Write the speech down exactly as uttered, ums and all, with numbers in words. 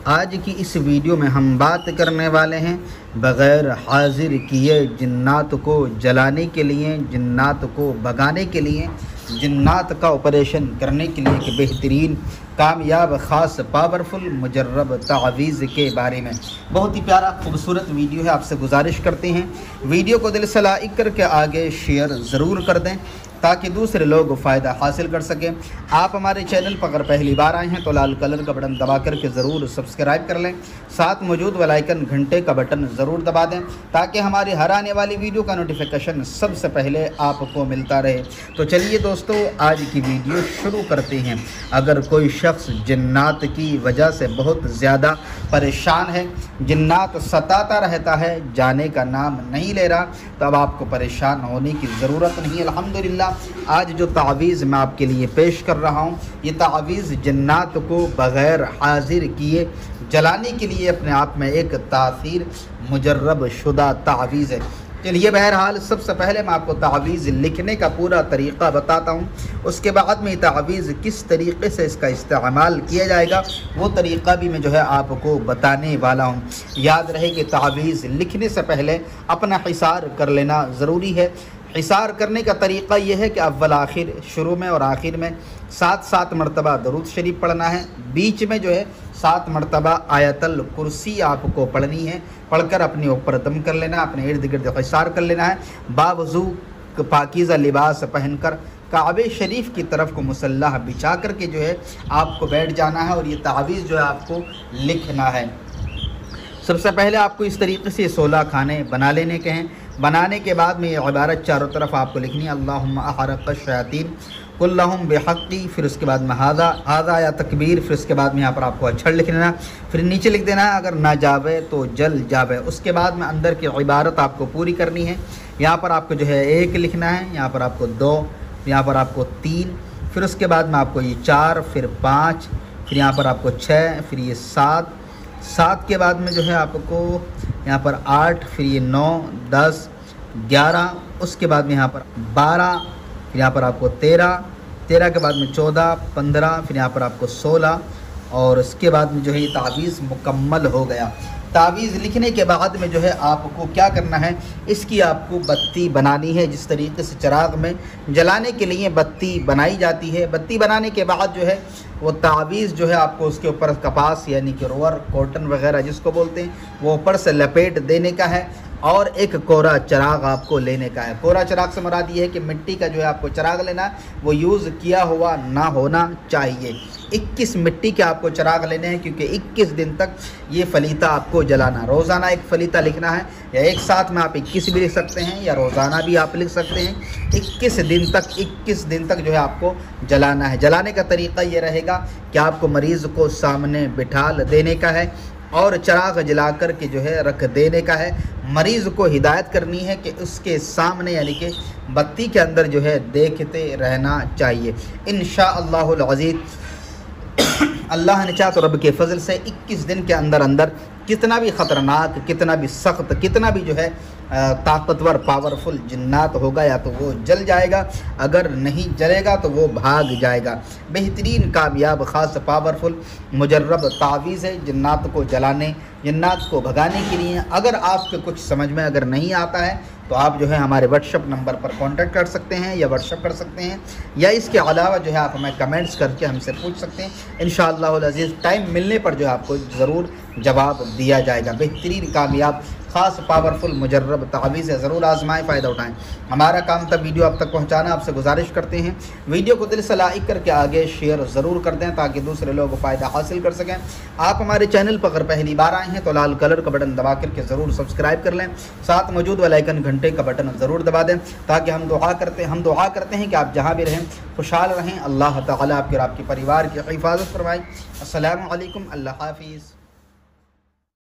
आज की इस वीडियो में हम बात करने वाले हैं बग़ैर हाजिर किए जिन्नात को जलाने के लिए, जिन्नात को भगाने के लिए, जिन्नात का ऑपरेशन करने के लिए एक बेहतरीन कामयाब ख़ास पावरफुल मुजर्रब तावीज़ के बारे में। बहुत ही प्यारा खूबसूरत वीडियो है। आपसे गुजारिश करते हैं वीडियो को दिल से लाइक करके आगे शेयर ज़रूर कर दें ताकि दूसरे लोग फ़ायदा हासिल कर सकें। आप हमारे चैनल पर अगर पहली बार आए हैं तो लाल कलर का बटन दबा करके ज़रूर सब्सक्राइब कर लें, साथ मौजूद वाला आइकन घंटे का बटन ज़रूर दबा दें ताकि हमारी हर आने वाली वीडियो का नोटिफिकेशन सबसे पहले आपको मिलता रहे। तो चलिए दोस्तों, आज की वीडियो शुरू करते हैं। अगर कोई शख्स जिन्नात की वजह से बहुत ज़्यादा परेशान है, जिन्नात सताता रहता है, जाने का नाम नहीं ले रहा, तो अब आपको परेशान होने की ज़रूरत नहीं। अल्हम्दुलिल्लाह आज जो तावीज़ मैं आपके लिए पेश कर रहा हूँ, ये तावीज़ जिन्नात को बग़ैर हाजिर किए जलाने के लिए अपने आप में एक तासीर मुजर्रब शुदा तावीज़ है। चलिए बहरहाल सबसे पहले मैं आपको तावीज़ लिखने का पूरा तरीक़ा बताता हूँ, उसके बाद में तावीज़ किस तरीक़े से इसका इस्तेमाल किया जाएगा वो तरीक़ा भी मैं जो है आपको बताने वाला हूँ। याद रहे कि तावीज़ लिखने से पहले अपना हिसार कर लेना ज़रूरी है। हिसार करने का तरीक़ा यह है कि अव्वल आखिर, शुरू में और आखिर में सात सात मरतबा दरूद शरीफ पढ़ना है। बीच में जो है सात मरतबा आयतल कुर्सी आपको पढ़नी है। पढ़कर अपने ऊपर दम कर लेना, अपने इर्द गिर्द हिसार कर लेना है। बावजू पाकीज़ा लिबास पहनकर काबे शरीफ की तरफ को मुसल्लाह बिछा करके जो है आपको बैठ जाना है और ये तावीज़ जो है आपको लिखना है। सबसे पहले आपको इस तरीके से सोलह खाने बना लेने के हैं। बनाने के बाद में ये इबारत चारों तरफ आपको लिखनी है, अल्लाहुम्मा अहरक़ शयातीन कुल्लहुम बिहक़्क़ी, फिर उसके बाद में हादा हादा या तकबीर, फिर उसके बाद में यहाँ पर आपको अक्षर लिख लेना, फिर नीचे लिख देना है अगर ना जावे तो जल जावे। उसके बाद में अंदर की इबारत आपको पूरी करनी है। यहाँ पर आपको जो है एक लिखना है, यहाँ पर आपको दो, यहाँ पर आपको तीन, फिर उसके बाद में आपको ये चार, फिर पाँच, फिर यहाँ पर आपको छः, फिर ये सात, सात के बाद में जो है आपको यहाँ पर आठ, फिर ये नौ, दस, ग्यारह, उसके बाद में यहाँ पर बारह, फिर यहाँ पर आपको तेरह, तेरह के बाद में चौदह, पंद्रह, फिर यहाँ पर आपको सोलह और उसके बाद में जो है ये तावीज़ मुकम्मल हो गया। तावीज़ लिखने के बाद में जो है आपको क्या करना है, इसकी आपको बत्ती बनानी है। जिस तरीके से चिराग में जलाने के लिए बत्ती बनाई जाती है, बत्ती बनाने के बाद जो है वो तावीज़ जो है आपको उसके ऊपर कपास यानी कि रोअर, कॉटन वगैरह जिसको बोलते हैं, वो ऊपर से लपेट देने का है और एक कोरा चिराग आपको लेने का है। कोरा चिराग से मुराद ये है कि मिट्टी का जो है आपको चिराग लेना है, वो यूज़ किया हुआ ना होना चाहिए। इक्कीस मिट्टी के आपको चिराग लेने हैं क्योंकि इक्कीस दिन तक ये फलीता आपको जलाना। रोज़ाना एक फलीता लिखना है, या एक साथ में आप इक्कीस भी लिख सकते हैं या रोज़ाना भी आप लिख सकते हैं। इक्कीस दिन तक इक्कीस दिन तक जो है आपको जलाना है। जलाने का तरीक़ा ये रहेगा कि आपको मरीज़ को सामने बिठा देने का है और चिराग जला कर के जो है रख देने का है। मरीज़ को हिदायत करनी है कि उसके सामने यानी कि बत्ती के अंदर जो है देखते रहना चाहिए। इंशाअल्लाहुल अज़ीज़ अल्लाह ने चाहा तो रब के फजल से इक्कीस दिन के अंदर अंदर कितना भी ख़तरनाक, कितना भी सख्त, कितना भी जो है ताकतवर पावरफुल जिन्नात होगा या तो वो जल जाएगा, अगर नहीं जलेगा तो वो भाग जाएगा। बेहतरीन कामयाब ख़ास पावरफुल मुजर्रब तावीज़ है जिन्नात को जलाने, जिन्नात को भगाने के लिए। अगर आपको कुछ समझ में अगर नहीं आता है तो आप जो है हमारे व्हाट्सएप नंबर पर कांटेक्ट कर सकते हैं या व्हाट्सएप कर सकते हैं, या इसके अलावा जो है आप हमें कमेंट्स करके हमसे पूछ सकते हैं। इंशाअल्लाहुल अज़ीज़ टाइम मिलने पर जो है आपको ज़रूर जवाब दिया जाएगा। बेहतरीन कामयाब ख़ास पावरफुल मुजर्रब तावीज़ है, ज़रूर आजमाएँ, फ़ायदा उठाएँ। हमारा काम तक वीडियो आप तक पहुँचाना। आपसे गुजारिश करते हैं वीडियो को दिल से लाइक करके आगे शेयर ज़रूर कर दें ताकि दूसरे लोग फ़ायदा हासिल कर सकें। आप हमारे चैनल पर अगर पहली बार आए हैं तो लाल कलर का बटन दबा करके ज़रूर सब्सक्राइब कर लें, साथ मौजूद वाला आइकन घंटे का बटन ज़रूर दबा दें ताकि हम दुआ करते हम दुआ करते हैं कि आप जहाँ भी रहें खुशहाल रहें। अल्लाह ताला आपके और आपके परिवार की हिफाजत फरमाए। अस्सलामु अलैकुम, अल्लाह हाफ़िज़।